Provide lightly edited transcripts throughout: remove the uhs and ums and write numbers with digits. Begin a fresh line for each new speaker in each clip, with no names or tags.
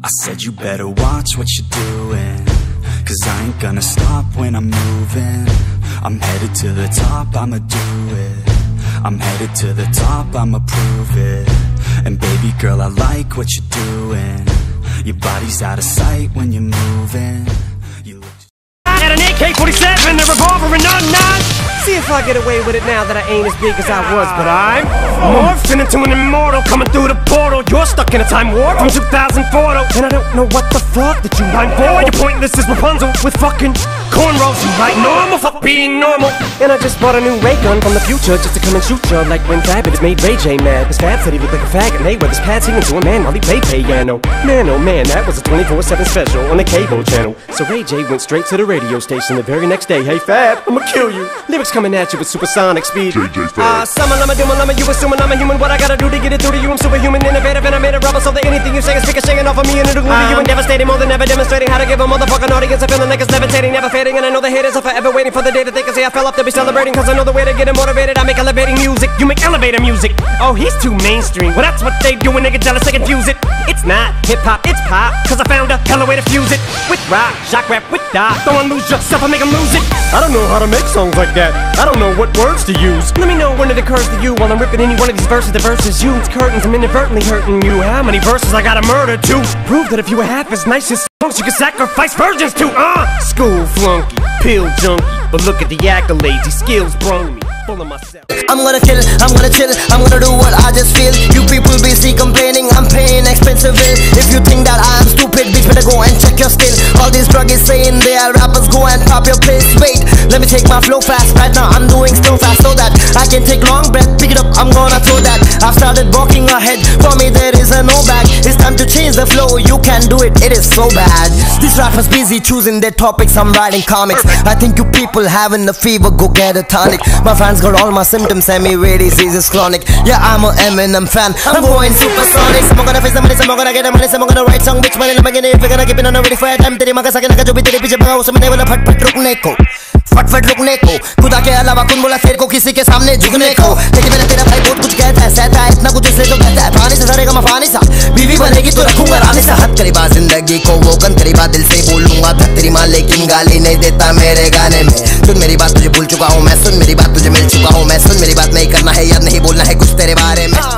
I said you better watch what you're doing, 'cause I ain't gonna stop when I'm moving. I'm headed to the top, I'ma do it. I'm headed to the top, I'ma prove it. And baby girl, I like what you're doing. Your body's out of sight when you're moving. You look...
I had an AK-47, a revolver, and none. See if I get away with it now that I ain't as big as I was, but I'm morphing into an immortal coming through the portal. You're stuck in a time warp from 2004 though, and I don't know what the fuck that you mind for. You're pointless as Rapunzel with fucking cornrows. You like normal, fuck being normal. And I just bought a new ray gun from the future just to come and shoot you, like when Fabulous made Ray J mad. His Fab said he looked like a faggot, and they were his pad singing to a man while he played piano. Man, oh man, that was a 24/7 special on the cable channel. So Ray J went straight to the radio station the very next day. Hey Fab, I'ma kill you. Lyrics coming at you with supersonic speed. Summer, lama, doom, lama, you assuming I'm a human. What I gotta do to get it through to you? I'm superhuman, innovative, and I made a rubber so that anything you say is ricocheting off of me and it'll glue to you and devastating more than ever, demonstrating how to give a motherfucking audience a feeling like it's levitating, never fading. And I know the haters are forever waiting for the day that they can say I fell off. They'll be celebrating, 'cause I know the way to get them motivated. I make elevating music, you make elevator music. Oh, he's too mainstream. Well, that's what they do when they get jealous, they confuse it. It's not hip-hop, it's pop, 'cause I found a hella way to fuse it. With rock, shock rap, with dot. Don't lose yourself and make them lose it. I don't know how to make songs like that. I don't know what words to use. Let me know when it occurs to you while I'm ripping any one of these verses. The verses you, it's curtains, I'm inadvertently hurting you. How many verses I gotta murder to prove that if you were half as nice as songs you could sacrifice virgins to? School flunky, pill junkie, but look at the accolades, these skills brung me. Full of myself.
I'm gonna kill, I'm gonna chill, I'm gonna do what I just feel. You people busy complaining, I'm paying expensive bill. If you think that I'm stupid, bitch, better go and check your skill. All these druggies saying they are rappers, go and pop your pills. Wait, let me take my flow fast. Right now I'm doing still fast so that I can take long breath. Pick it up, I'm gonna throw that. I've started walking ahead, for me there is a no back. It's time to change the flow, you can do it, it is so bad. These rappers busy choosing their topics, I'm writing comics. I think you people having the fever, go get a tonic. My fans got all my symptoms, rare disease is chronic. Yeah, I'm a Eminem fan, I'm going supersonic. Some gonna face the money, some gonna get the money, some gonna write song. Bitch, money लगे नहीं, फिर gonna keep it on a ready for a time. तेरी माँ का सके ना जो भी तेरे पीछे भागा उसमें नहीं बोला फट फट रुकने को, फट फट रुकने को। खुदा के अलावा कौन बोला तेरे को किसी के सामने झुकने को? लेकिन मैंने तेरा भाई बहुत कुछ कहता है, सहता है इतना कुछ इसलिए तो कहता है पानी से सरेगा मफानी सा। बीवी बनेगी तो रखूंगा रानी सा। हद करीबा जिंदगी को वो कन करीबा दिल से बोलूंगा धक तेरी माँ, लेकिन गाली नहीं देता मेरे गाने में। सुन मेरी बात तुझे भूल चुका हूँ मैं, सुन मेरी बात तुझे मिल चुका हूँ मैं, सुन मेरी बात नहीं करना है याद नहीं बोलना है कुछ तेरे बारे में।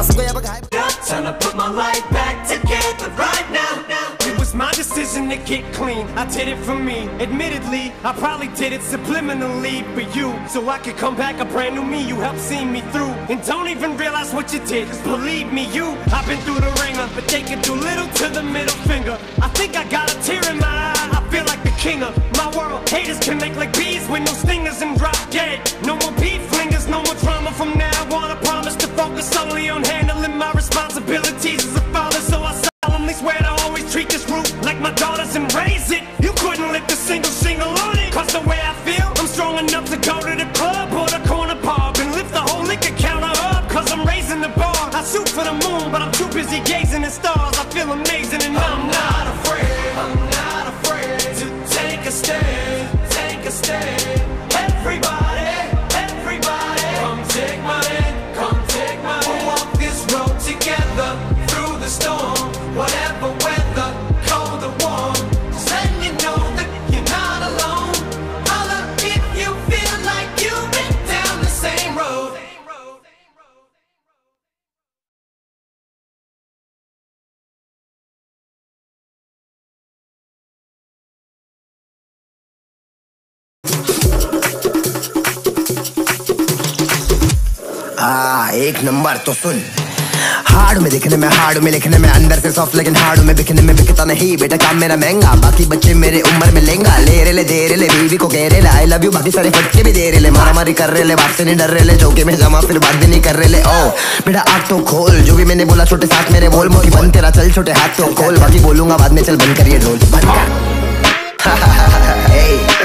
Time to put my life back together right now. It was my decision to get clean, I did it for me. Admittedly, I probably did it subliminally for you, so I could come back a brand new me. You helped see me through, and don't even realize what you did, 'cause believe me, I've been through the ringer, but they can do little to the middle finger. I think I got a tear in my eye, I feel like the king of my world. Haters can make like bees with no stingers and drop dead. No more beef flingers, no more drama from now on. I promise to focus only on handling my responsibilities as a father, so I solemnly swear to always treat this roof like my daughters and raise it. You couldn't lift a single shingle on it, 'cause the way I feel, I'm strong enough to go to the club or the corner pub and lift the whole liquor counter up, 'cause I'm raising the bar. I shoot for the moon, but I'm too busy gazing at stars. I feel amazing and I'm not afraid to take a stand, take a stand. Everybody, come take my hand, come take my hand. We'll walk this road together through the storm, whatever weather, cold or warm. Just letting you know that you're not alone. Holla if you feel like you've been down the same road.
एक number तो सुन। Hard में दिखने में, hard में लिखने में, अंदर से सॉफ्ट लेकिन हार्ड में बिकने में बिकता नहीं। बेटा काम मेरा महंगा, बाकी बच्चे मेरे उम्र में लेंगा। ले रे ले दे रे ले, बीवी को कह रे ले आई लव यू, बाकी सारे फटके भी दे रे ले। मारा मारी कर रे ले, बाप से नहीं डर रे ले, चौके में जमा फिर बात भी नहीं कर रे ले। ओ बेटा आँख तो खोल, जो भी मैंने बोला छोटे साथ मेरे बोल। मोटी बन तेरा चल, छोटे हाथ तो खोल, बाकी बोलूंगा बाद में, चल बंद करिए ढोल बंद कर।